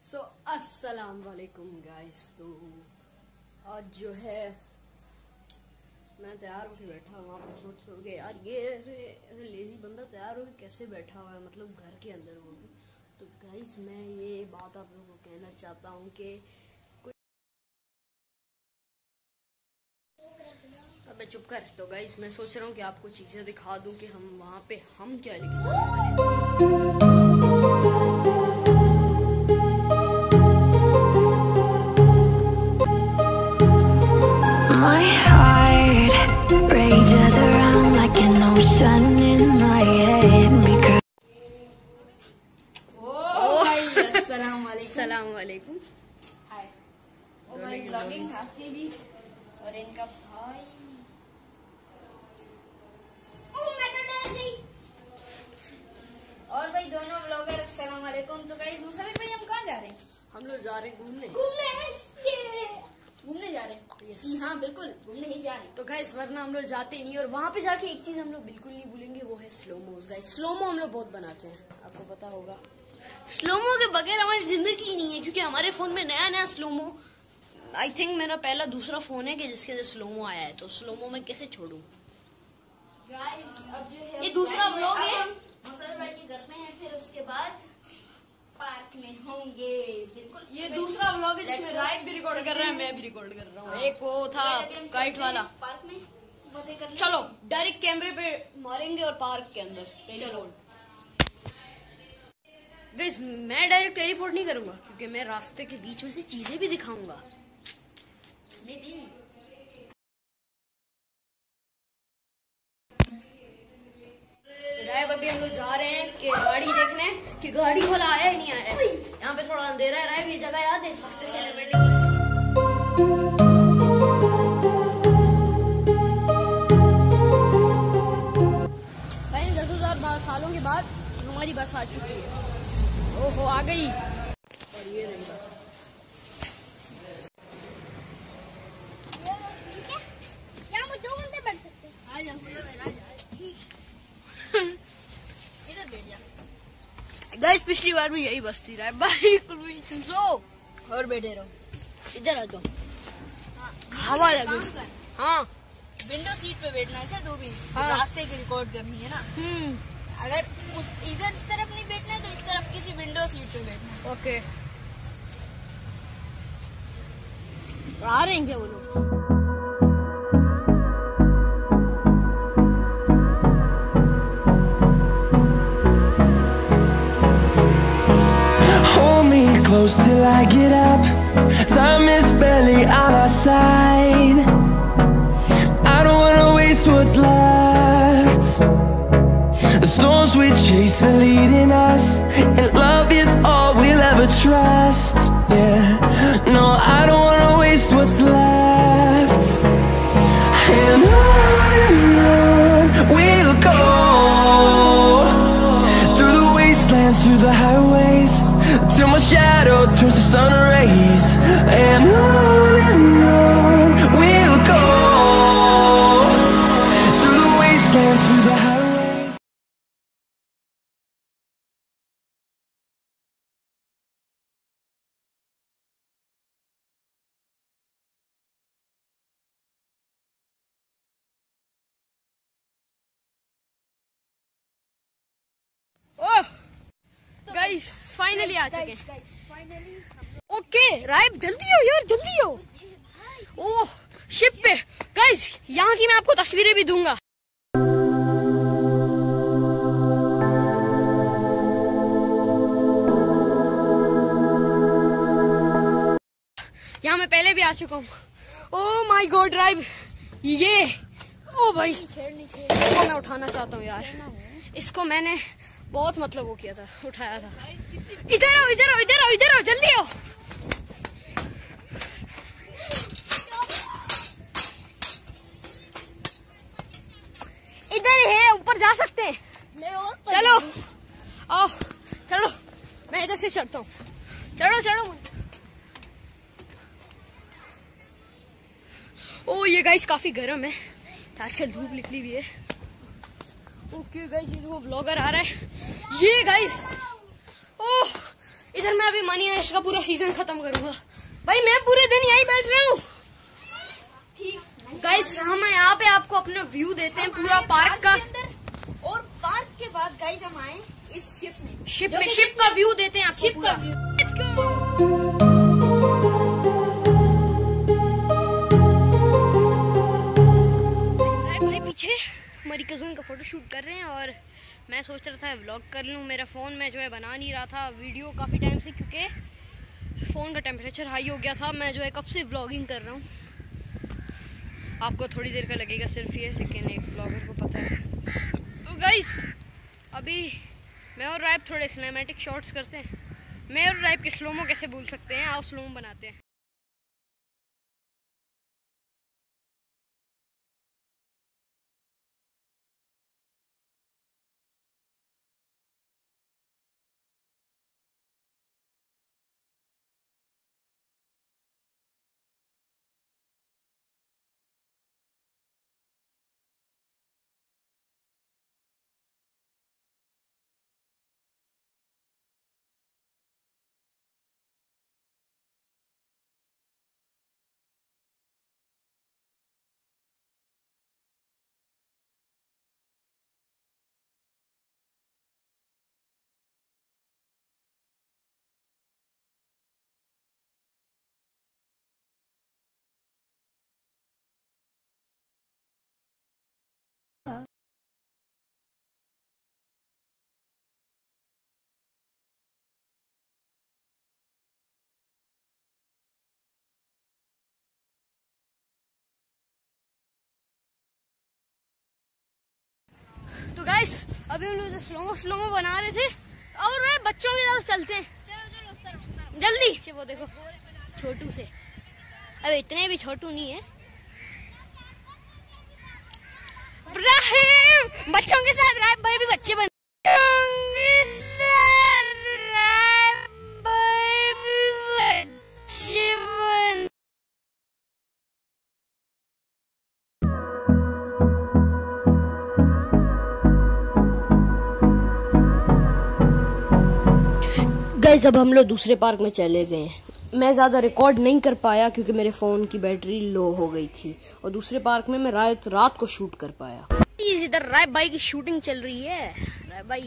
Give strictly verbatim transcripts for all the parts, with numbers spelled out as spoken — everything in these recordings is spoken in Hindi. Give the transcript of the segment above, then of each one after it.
सो अस्सलाम वालेकुम गाइस। तो आज जो है मैं तैयार होकर बैठा हुआ हूँ, सोच सोच के यार ये ऐसे ऐसे लेजी बंदा तैयार होकर कैसे बैठा हुआ है, मतलब घर के अंदर वो भी। तो गाइस मैं ये बात आप लोगों को कहना चाहता हूँ कि कोई अबे चुप कर। तो गाइस मैं सोच रहा हूँ कि आपको चीज़ें दिखा दूँ कि हम वहाँ पे हम क्या लेके जाने वाले हैं। My heart rages around like an ocean in my head because ओ भाई अस्सलाम वालेकुम। अस्सलाम वालेकुम। हाय। ओ भाई ब्लॉगिंग आपकी भी और इनका भाई। ओ मैं तो डर गई। और भाई दोनों ब्लॉगर अस्सलाम वालेकुम। तो गाइस मुसमिर भाई हम कहाँ जा रहे हैं? हम लोग जा रहे हैं घूमने। घूमने ये घूमने जा रहे हैं। Yes. हाँ बिल्कुल घूमने ही जा रहे हैं। तो गाइस वरना हम लोग जाते नहीं, और वहाँ पे जाके एक चीज हम लोग बिल्कुल नहीं भूलेंगे, वो है स्लोमोस। गाइस स्लोमो हम लोग बहुत बनाते हैं, आपको पता होगा। स्लोमो के बगैर हमारी जिंदगी ही नहीं है, क्योंकि हमारे फोन में नया नया स्लोमो, आई थिंक मेरा पहला दूसरा फोन है कि जिसके अंदर स्लोमो आया है, तो स्लोमो मैं कैसे छोड़ूं। गाइस अब जो है ये दूसरा व्लॉग है। मुसमिर भाई के घर में है, फिर उसके बाद पार्क में होंगे। बिल्कुल ये दूसरा व्लॉग है जिसमें राइड भी रिकॉर्ड कर रहा है, मैं भी रिकॉर्ड कर रहा हूँ। एक वो था काइट वाला। पार्क में मजे करने। चलो डायरेक्ट कैमरे पे मारेंगे और पार्क के अंदर चलो। गाइस मैं डायरेक्ट टेलीपोर्ट नहीं करूंगा, क्योंकि मैं रास्ते के बीच में से चीजें भी दिखाऊंगा। मैं भी राय अभी हम लोग जा रहे हैं कि गाड़ी देखने कि गाड़ी वाला आया ही नहीं आया है। यहाँ पे थोड़ा अंधेरा है। राय ये जगह याद है सस्ते सेलिब्रिटी। भाई दस हजार सालों के बाद हमारी बस आ चुकी है। ओहो आ गई। और ये रही बस। क्या हम दो घंटे बैठ सकते हैं? आ जा इधर बैठ जा। गाइस पिछली बार भी यही बस थी। राय भाई कुछ सो और बैठे रहो। इधर आ जाओ, हवा लगे। हाँ विंडो सीट पे बैठना है। अच्छा दो भी हाँ। रास्ते की रिकॉर्ड करनी है ना। हम्म अगर उस इधर इस तरफ नहीं बैठना है तो इस तरफ किसी विंडो सीट पे बैठना है। ओके। आ रहे हैं क्या वो लोग? Hold me close till I get up. Time is barely on our side. I don't wanna waste what's left. The storms we chase are leading us, and love is all we'll ever trust. Yeah, no, I don't wanna waste what's left. And on and on we'll go, through the wastelands, through the highways, till my shadow turns to sun rays. And on and on we'll go, through the wastelands, through the highways. Oh guys finally आ चुके हैं। ओके राय जल्दी हो यार, जल्दी हो। ओह शिप पे गाइस, यहाँ की मैं आपको तस्वीरें भी दूंगा। यहाँ मैं पहले भी आ चुका हूँ। ओह माय गॉड ड्राइव ये। ओ भाई इसको मैं उठाना चाहता हूँ यार। इसको मैंने बहुत मतलब वो किया था, उठाया था। इधर आओ इधर आओ इधर आओ इधर आओ, जल्दी आओ। इधर है, ऊपर जा सकते हैं। चलो आओ चलो, मैं इधर से चढ़ता हूँ। चढ़ो चढ़ो। ओ ये गाइस काफी गर्म है, आजकल धूप निकली हुई है। ओके गाइस ये वो ब्लॉगर आ रहा है। ये गाइस ओह इधर मैं अभी मनी हाइस्ट का पूरा सीजन खत्म करूंगा। भाई मैं पूरे दिन यहीं बैठ रहा हूँ। गाइस हम यहाँ पे आपको अपना व्यू देते हैं पूरा पार्क का, और पार्क के बाद गाइस हम आए इस शिप में शिप में शिप का व्यू देते हैं आपको पूरा। Let's go! भाई पीछे हमारी कज़न का फोटो शूट कर रहे हैं और मैं सोच रहा था व्लॉग कर लूँ। मेरा फ़ोन में जो है बना नहीं रहा था वीडियो काफ़ी टाइम से, क्योंकि फ़ोन का टेम्परेचर हाई हो गया था। मैं जो है कब से व्लॉगिंग कर रहा हूँ, आपको थोड़ी देर का लगेगा सिर्फ ये, लेकिन एक व्लॉगर को पता है। तो गाइस अभी मैं और राइब थोड़े सिनेमैटिक शॉट्स करते हैं। मैं और राइब के स्लोमो कैसे भूल सकते हैं, आओ स्लोमो बनाते हैं। तो गाइस अभी हम लोग स्लोमो स्लोमो बना रहे थे और वे बच्चों की तरफ चलते हैं। चलो चलो उस तरफ, उस तरफ। जल्दी। वो देखो छोटू से, अब इतने भी छोटू नहीं है। इब्राहिम बच्चों के साथ राइब भाई भी बच्चे बन गाइस अब हम लोग दूसरे पार्क में चले गए हैं। मैं ज़्यादा रिकॉर्ड नहीं कर पाया क्योंकि मेरे फ़ोन की बैटरी लो हो गई थी, और दूसरे पार्क में मैं रात रात को शूट कर पाया। इधर राइब भाई की शूटिंग चल रही है। राइब भाई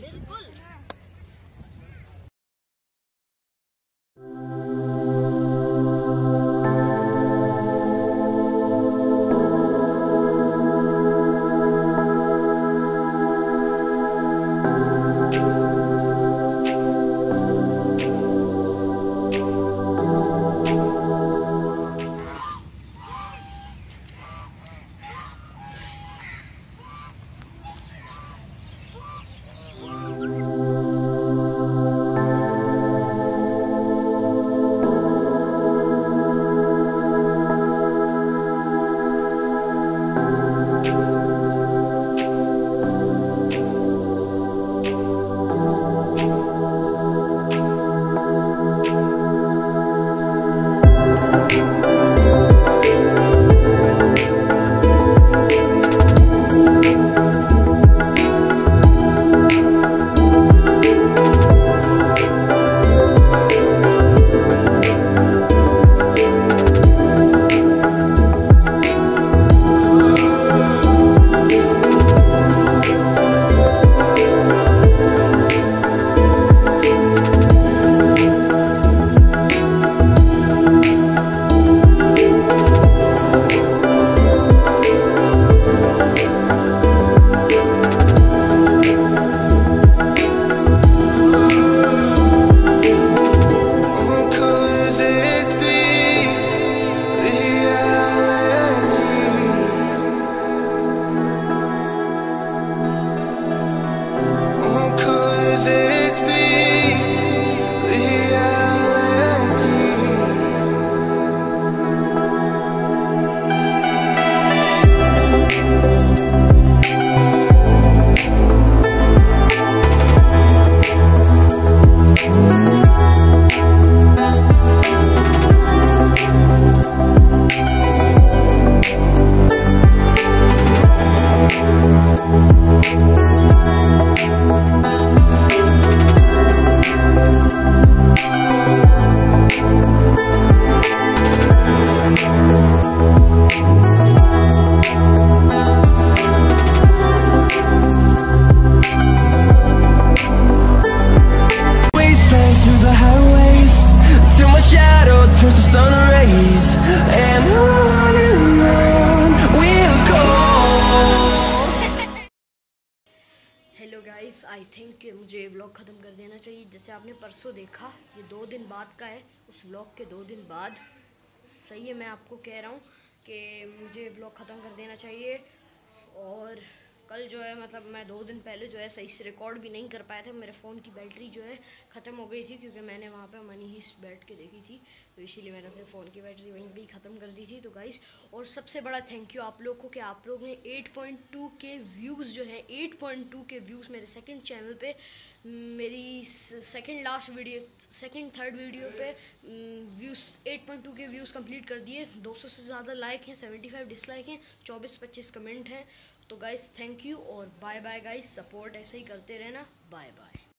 गाइस आई थिंक मुझे व्लॉग ख़त्म कर देना चाहिए। जैसे आपने परसों देखा, ये दो दिन बाद का है, उस व्लॉग के दो दिन बाद। सही है, मैं आपको कह रहा हूँ कि मुझे व्लॉग ख़त्म कर देना चाहिए। और कल जो है मतलब मैं दो दिन पहले जो है सही से रिकॉर्ड भी नहीं कर पाया था। मेरे फ़ोन की बैटरी जो है ख़त्म हो गई थी, क्योंकि मैंने वहाँ पे मनी ही बैठ के देखी थी, तो इसीलिए मैंने अपने फ़ोन की बैटरी वहीं पे ही ख़त्म कर दी थी। तो गाइस, और सबसे बड़ा थैंक यू आप लोग को कि आप लोग ने eight point two K views जो हैं, eight point two K views मेरे सेकंड चैनल पे, मेरी second last video, second third video पे views eight point two K views complete कर दिए। दो सौ से ज़्यादा लाइक हैं, सेवेंटी फाइव डिसलाइक हैं, चौबीस पच्चीस कमेंट हैं। तो गाइस थैंक यू और बाय बाय गाइस, सपोर्ट ऐसे ही करते रहना। Bye bye.